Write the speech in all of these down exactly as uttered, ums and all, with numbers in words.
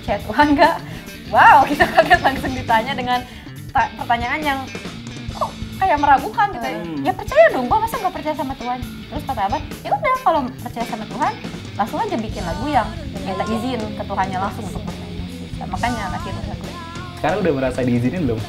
percaya Tuhan nggak? Wow, kita kaget langsung ditanya dengan pertanyaan yang kok kayak meragukan gitu. Hmm. Ya percaya dong, gua masa nggak percaya sama Tuhan? Terus kata Abah, ya udah kalau percaya sama Tuhan, langsung aja bikin lagu yang minta izin ke Tuhannya langsung untuk bermain musik. Nah, makanya lahir lagu ini. Sekarang udah merasa diizinin belum?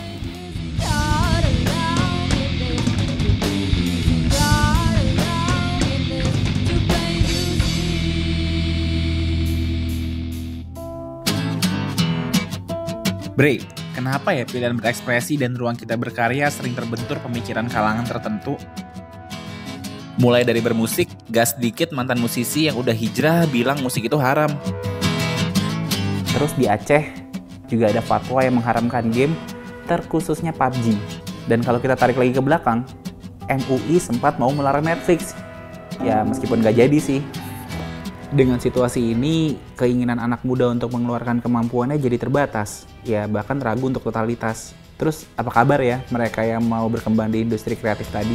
Bre, kenapa ya pilihan berekspresi dan ruang kita berkarya sering terbentur pemikiran kalangan tertentu? Mulai dari bermusik, gak sedikit mantan musisi yang udah hijrah bilang musik itu haram. Terus di Aceh juga ada fatwa yang mengharamkan game, terkhususnya P U B G. Dan kalau kita tarik lagi ke belakang, M U I sempat mau melarang Netflix. Ya meskipun gak jadi sih. Dengan situasi ini, keinginan anak muda untuk mengeluarkan kemampuannya jadi terbatas. Ya bahkan ragu untuk totalitas. Terus apa kabar ya mereka yang mau berkembang di industri kreatif tadi?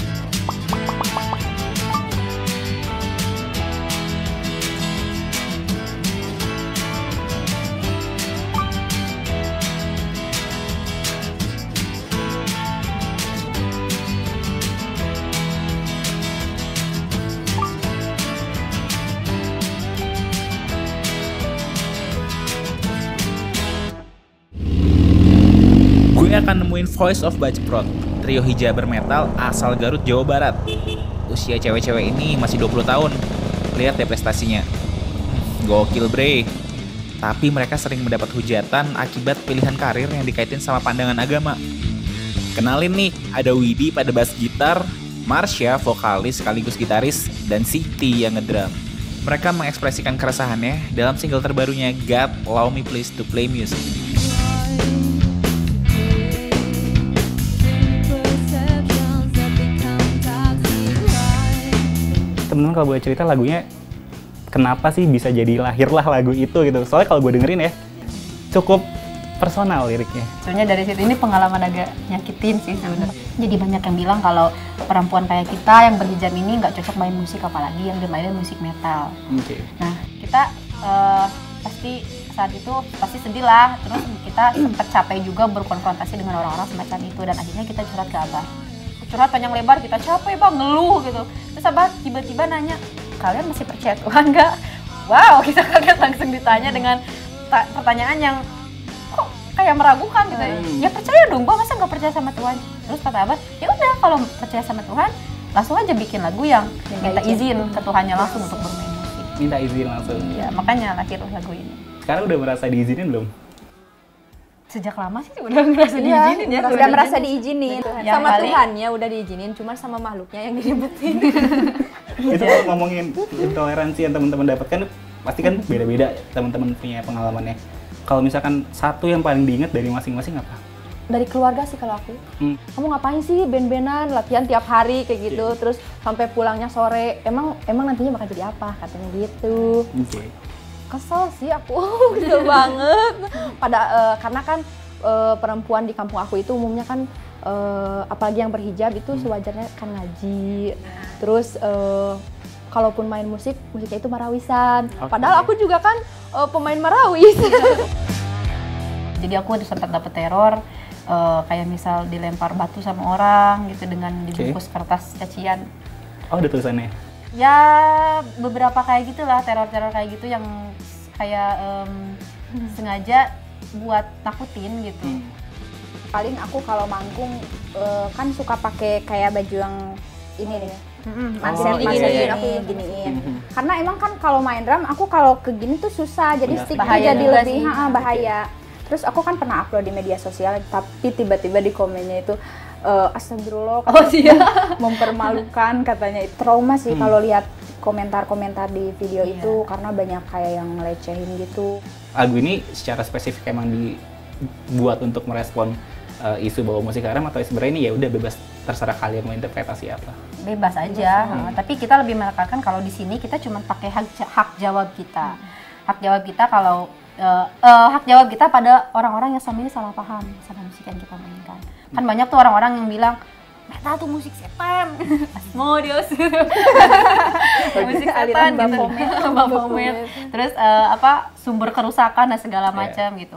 Gue akan nemuin Voice of Bajprot, trio hijaber metal asal Garut, Jawa Barat. Usia cewek-cewek ini masih dua puluh tahun. Lihat deh prestasinya. Gokil bre. Tapi mereka sering mendapat hujatan akibat pilihan karir yang dikaitin sama pandangan agama. Kenalin nih, ada Widi pada bass gitar, Marsha vokalis sekaligus gitaris, dan Siti yang ngedrum. Mereka mengekspresikan keresahannya dalam single terbarunya God Allow Me Please to Play Music. Temen-temen kalau boleh cerita lagunya kenapa sih bisa jadi lahirlah lagu itu gitu. Soalnya kalau gue dengerin ya cukup personal liriknya. Sebenarnya dari situ ini pengalaman agak nyakitin sih sebenarnya. Jadi banyak yang bilang kalau perempuan kayak kita yang berhijab ini nggak cocok main musik, apalagi yang dimainin musik metal. Okay. Nah kita uh, pasti saat itu pasti sedih lah. Terus kita sempat capek juga berkonfrontasi dengan orang-orang semacam itu, dan akhirnya kita curhat ke Abah. Curhat panjang lebar, kita capek bang, ngeluh gitu. Terus Abah tiba-tiba nanya, kalian masih percaya Tuhan nggak? Wow, kita kaget langsung ditanya dengan pertanyaan yang kok kayak meragukan gitu. Hmm. Ya percaya dong, gua masa nggak percaya sama Tuhan? Terus kata Abah, ya udah kalau percaya sama Tuhan, langsung aja bikin lagu yang minta izin ke Tuhannya langsung untuk bermain musik. Minta izin langsung? Ya, makanya lahir lagu ini. Sekarang udah merasa diizinin belum? Sejak lama sih udah merasa ya, diizinin ya. Udah, udah merasa diizinin. Ya, sama kali. Tuhannya udah diizinin, cuma sama makhluknya yang diributin. Itu kalau ngomongin intoleransi yang teman-teman dapatkan, pasti kan beda-beda teman-teman punya pengalamannya. Kalau misalkan satu yang paling diingat dari masing-masing apa? Dari keluarga sih kalau aku. Hmm. Kamu ngapain sih band-bandan, latihan tiap hari kayak gitu, yeah. Terus sampai pulangnya sore. Emang emang nantinya bakal jadi apa? Katanya gitu. Okay. Kesel sih aku, kesel banget. Pada uh, karena kan uh, perempuan di kampung aku itu umumnya kan uh, apalagi yang berhijab itu hmm. sewajarnya kan ngaji. Terus uh, kalaupun main musik, musiknya itu marawisan. Okay. Padahal aku juga kan uh, pemain marawis. Jadi aku sempat dapet teror, uh, kayak misal dilempar batu sama orang gitu dengan dibungkus okay. kertas cacian. Oh, ada tulisannya? Ya beberapa kayak gitulah, teror-teror kayak gitu yang kayak um, sengaja buat takutin gitu. Hmm. Paling aku kalau manggung uh, kan suka pakai kayak baju yang ini nih. Mm-hmm. Mansen oh, diginiin, aku giniin. Mm-hmm. Karena emang kan kalau main drum aku kalau ke gini tuh susah, jadi sticknya jadi lebih ha, bahaya. Terus aku kan pernah upload di media sosial, tapi tiba-tiba di komennya itu Uh, astagfirullah, oh, iya. mempermalukan katanya. Trauma sih hmm. kalau lihat komentar-komentar di video yeah. itu, karena banyak kayak yang ngelecehin gitu. Lagu ini secara spesifik emang dibuat untuk merespon uh, isu bahwa musik haram, atau sebenarnya ini ya udah bebas, terserah kalian mau interpretasi apa? Bebas aja, hmm. tapi kita lebih menekankan kalau di sini kita cuma pakai hak, hak jawab kita. Hak jawab kita kalau uh, uh, hak jawab kita pada orang-orang yang selama ini salah paham sama musik yang kita mainkan. Kan banyak tuh orang-orang yang bilang, metal tuh musik setan, Asmodeus, musik Aliran setan gitu, Baphomet. Baphomet. Terus uh, apa sumber kerusakan dan segala macam yeah. gitu.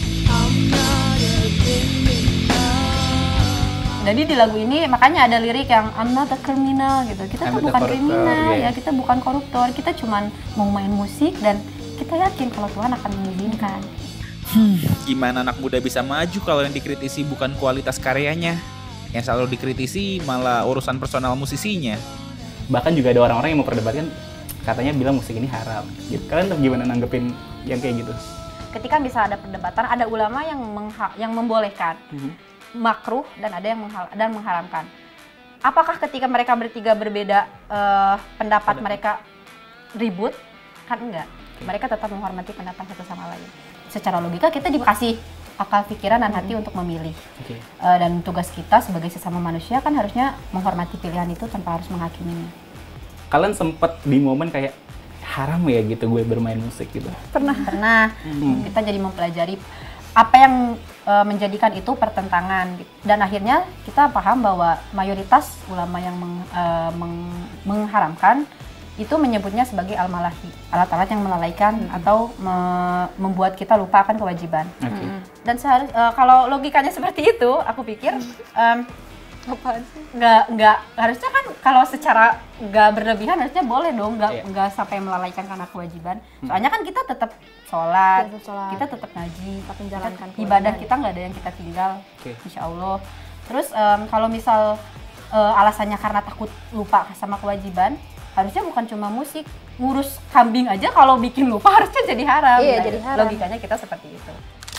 Jadi di lagu ini makanya ada lirik yang I'm not a criminal gitu. Kita I'm tuh not a bukan koruptor, kriminal yeah. ya, kita bukan koruptor. Kita cuman mau main musik dan kita yakin kalau Tuhan akan mengizinkan. Hmm, gimana anak muda bisa maju kalau yang dikritisi bukan kualitas karyanya? Yang selalu dikritisi malah urusan personal musisinya. Bahkan juga ada orang-orang yang memperdebatkan katanya bilang musik ini haram. Gitu. Kalian tuh gimana nanggepin yang kayak gitu? Ketika bisa ada perdebatan, ada ulama yang mengha- yang membolehkan. Mm-hmm. makruh dan ada yang menghal- dan mengharamkan. Apakah ketika mereka bertiga berbeda uh, pendapat ada. mereka ribut? Kan enggak. Mereka tetap menghormati pendapat satu sama lain. Secara logika kita dikasih akal pikiran dan hati hmm. untuk memilih. Okay. Uh, dan tugas kita sebagai sesama manusia kan harusnya menghormati pilihan itu tanpa harus menghakiminya. Kalian sempet di momen kayak haram ya gitu gue bermain musik gitu? Pernah. Pernah. Hmm. Kita jadi mempelajari apa yang uh, menjadikan itu pertentangan gitu. Dan akhirnya kita paham bahwa mayoritas ulama yang meng, uh, meng, mengharamkan itu menyebutnya sebagai al-malahi, alat-alat yang melalaikan hmm. atau me, membuat kita lupa akan kewajiban. Okay. Hmm. Dan seharus, uh, kalau logikanya seperti itu, aku pikir um, apaan sih? Nggak, nggak, harusnya kan kalau secara nggak berlebihan harusnya boleh dong, nggak, yeah. nggak sampai melalaikan karena kewajiban. Soalnya kan kita tetap sholat, ya, sholat. kita tetap ngaji, tetap menjalankan kita, ibadah kita nggak ada yang kita tinggal, okay. insya Allah. Terus um, kalau misal uh, alasannya karena takut lupa sama kewajiban, harusnya bukan cuma musik, ngurus kambing aja kalau bikin lupa harusnya jadi haram. Iya, nah, jadi haram. Logikanya kita seperti itu.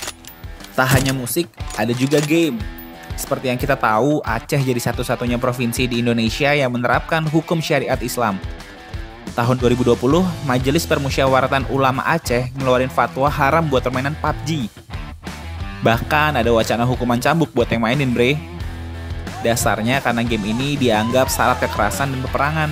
Tak hanya musik, ada juga game. Seperti yang kita tahu, Aceh jadi satu-satunya provinsi di Indonesia yang menerapkan hukum syariat Islam. Tahun dua ribu dua puluh, Majelis Permusyawaratan Ulama Aceh ngeluarin fatwa haram buat permainan P U B G. Bahkan ada wacana hukuman cambuk buat yang mainin, bre. Dasarnya karena game ini dianggap syarat kekerasan dan peperangan.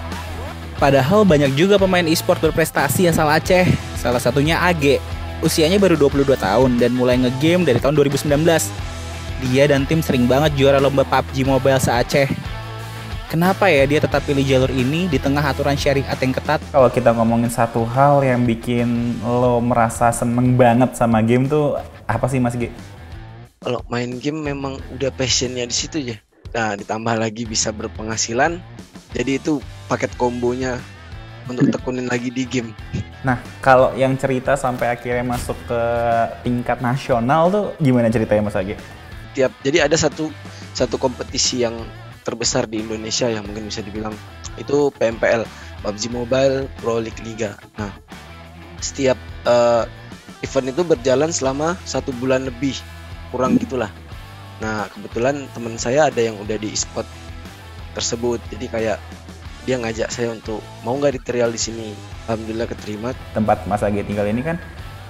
Padahal banyak juga pemain e-sport berprestasi asal Aceh. Salah satunya A G. Usianya baru dua puluh dua tahun dan mulai nge-game dari tahun dua ribu sembilan belas. Dia dan tim sering banget juara lomba P U B G Mobile se-Aceh. Kenapa ya dia tetap pilih jalur ini di tengah aturan syariat yang ketat? Kalau kita ngomongin satu hal yang bikin lo merasa seneng banget sama game tuh apa sih Mas G? Kalau main game memang udah passionnya di situ ya. Nah ditambah lagi bisa berpenghasilan, jadi itu paket kombonya untuk tekunin lagi di game. Nah kalau yang cerita sampai akhirnya masuk ke tingkat nasional tuh gimana ceritanya Mas Age? Tiap jadi ada satu satu kompetisi yang terbesar di Indonesia yang mungkin bisa dibilang itu P M P L, P U B G Mobile Pro League Liga. Nah setiap uh, event itu berjalan selama satu bulan lebih kurang gitulah. Nah kebetulan teman saya ada yang udah di e-sport tersebut, jadi kayak dia ngajak saya untuk mau nggak di trial di sini. Alhamdulillah keterima. Tempat Mas Age tinggal ini kan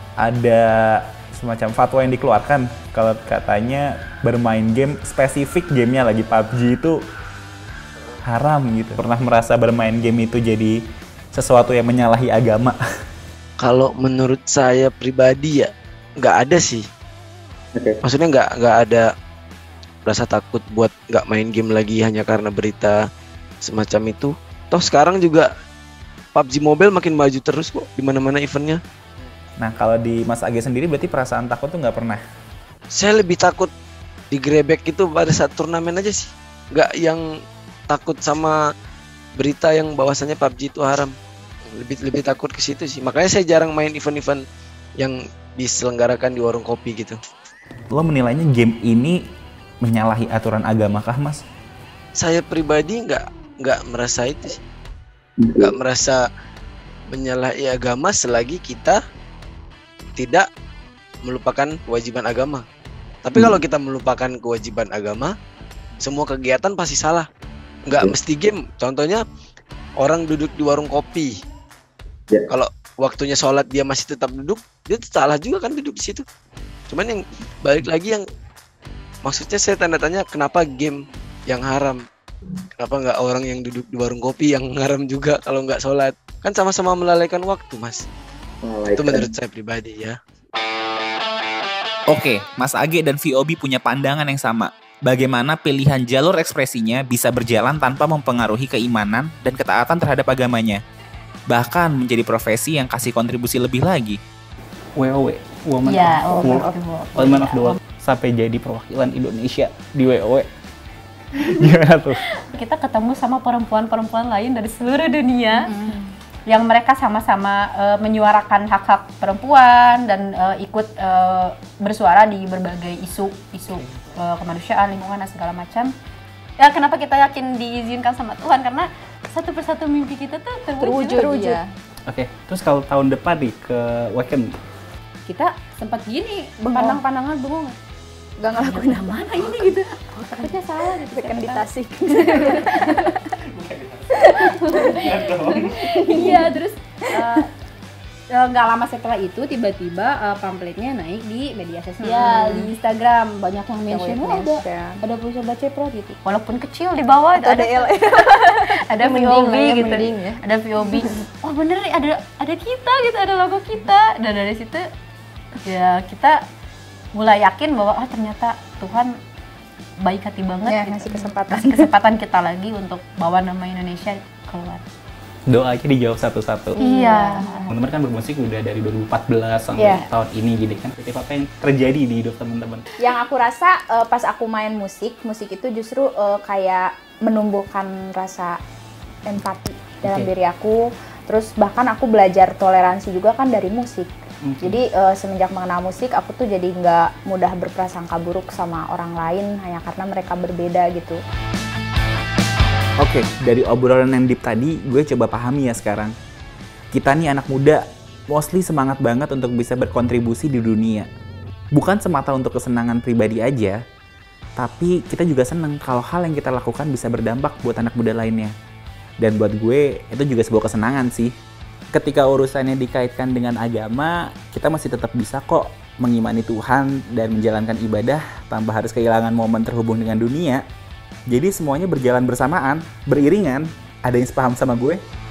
ada semacam fatwa yang dikeluarkan kalau katanya bermain game spesifik gamenya lagi P U B G itu haram gitu. Pernah merasa bermain game itu jadi sesuatu yang menyalahi agama? Kalau menurut saya pribadi ya nggak ada sih. Okay. Maksudnya nggak nggak ada rasa takut buat nggak main game lagi hanya karena berita semacam itu. Toh sekarang juga P U B G Mobile makin maju terus kok di mana-mana eventnya. Nah kalau di Mas Age sendiri berarti perasaan takut tuh nggak pernah? Saya lebih takut digrebek itu pada saat turnamen aja sih, nggak yang takut sama berita yang bahwasannya P U B G itu haram. Lebih lebih takut ke situ sih. Makanya saya jarang main event-event yang diselenggarakan di warung kopi gitu. Lo menilainya game ini menyalahi aturan agama kah Mas? Saya pribadi nggak nggak merasa itu sih. Nggak merasa menyalahi agama selagi kita tidak melupakan kewajiban agama. Tapi hmm. kalau kita melupakan kewajiban agama, semua kegiatan pasti salah. Nggak hmm. mesti game. Contohnya orang duduk di warung kopi. Yeah. Kalau waktunya sholat dia masih tetap duduk, dia salah juga kan duduk di situ. Cuman yang balik lagi yang maksudnya saya tanda tanya kenapa game yang haram? Kenapa nggak orang yang duduk di warung kopi yang haram juga kalau nggak sholat? Kan sama-sama melalaikan waktu, Mas. Melalaikan. Itu menurut saya pribadi ya. Oke, Mas Age dan V O B punya pandangan yang sama. bagaimana pilihan jalur ekspresinya bisa berjalan tanpa mempengaruhi keimanan dan ketaatan terhadap agamanya. Bahkan menjadi profesi yang kasih kontribusi lebih lagi. W O W, Woman Iya, of the Woman World. of the World. Woman of the World. Sampai jadi perwakilan Indonesia di W O W. Gimana tuh? Kita ketemu sama perempuan-perempuan lain dari seluruh dunia yang mereka sama-sama uh, menyuarakan hak-hak perempuan dan uh, ikut uh, bersuara di berbagai isu isu uh, kemanusiaan, lingkungan dan segala macam. Ya kenapa kita yakin diizinkan sama Tuhan, karena satu persatu mimpi kita tuh terwujud. Terwujud, ya. Oke, terus kalau tahun depan nih ke Wacken, Kita sempat gini Bengong. pandang-pandangan bengong. Gak ngelakuin Nah, mana ini gitu? Takutnya salah gitu. Weekend di Tasik. Iya, terus uh, uh, nggak lama setelah itu tiba-tiba uh, pamfletnya naik di media sosial, Hmm. di Instagram, banyak yang mention, Yang "Oh, ada mention. ada perusahaan baca pro gitu. Walaupun kecil di bawah itu Ada L. ada V O Mending B lah ya, gitu. mending ya. Ada V O B. Oh, bener nih, ada ada kita gitu, ada logo kita. Dan dari situ ya kita mulai yakin bahwa oh ternyata Tuhan baik hati banget Ya, gitu. ngasih kesempatan. Ngasih kesempatan kita lagi untuk bawa nama Indonesia keluar. doanya dijawab satu-satu. Iya. Teman-teman kan bermusik udah dari dua ribu empat belas sampai Iya. tahun ini, jadi kan tipe apa yang terjadi di hidup teman-teman? Yang aku rasa eh, pas aku main musik, musik itu justru eh, kayak menumbuhkan rasa empati dalam Oke. diri aku. Terus bahkan aku belajar toleransi juga kan dari musik. Oke. Jadi eh, semenjak mengenal musik, aku tuh jadi nggak mudah berprasangka buruk sama orang lain hanya karena mereka berbeda gitu. Oke, dari obrolan yang deep tadi, gue coba pahami ya sekarang. Kita nih anak muda, mostly semangat banget untuk bisa berkontribusi di dunia. Bukan semata untuk kesenangan pribadi aja, tapi kita juga seneng kalau hal yang kita lakukan bisa berdampak buat anak muda lainnya. Dan buat gue, itu juga sebuah kesenangan sih. Ketika urusannya dikaitkan dengan agama, kita masih tetap bisa kok mengimani Tuhan dan menjalankan ibadah tanpa harus kehilangan momen terhubung dengan dunia. Jadi semuanya berjalan bersamaan, beriringan. Ada yang sepaham sama gue?